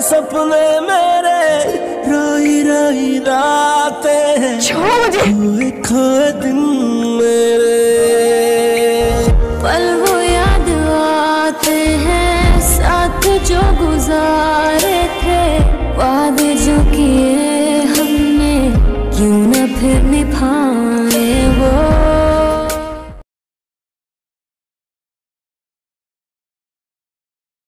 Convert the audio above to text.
सपने मेरे रोई रोई रातें, खोए खोए दिन मेरे। पल वो याद आते हैं साथ जो गुजारे थे, वादे जो किए हमने क्यों न फिर निभाए।